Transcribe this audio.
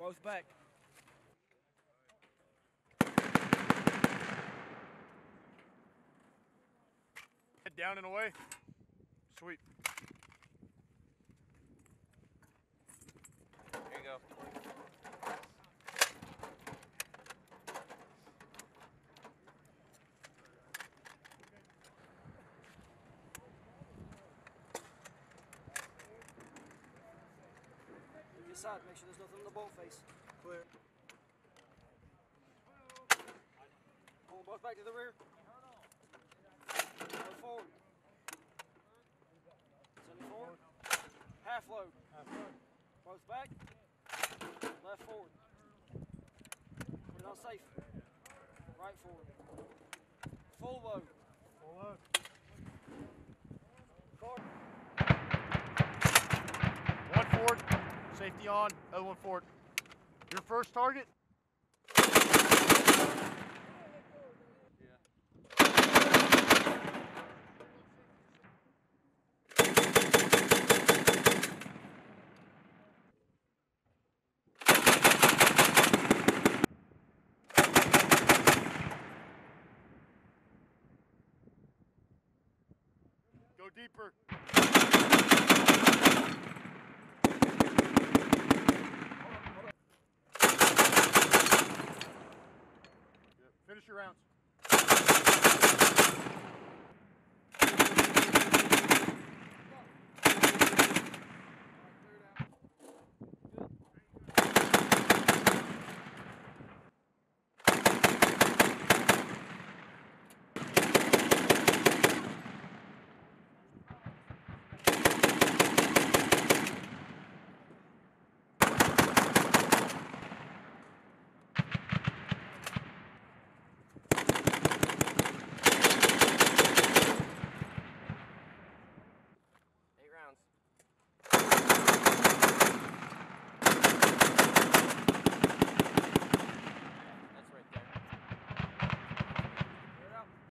Both back. Head down and away. Sweep. Here you go. Side, make sure there's nothing on the bolt face. Clear. Pull both back to the rear. Go forward. Send it forward. Half load. Half load. Both back. Left forward. Put it on safe. Right forward. Full load. Full load. Forward. One forward. Safety on. Other one forward. Your first target. Go deeper. Finish your rounds.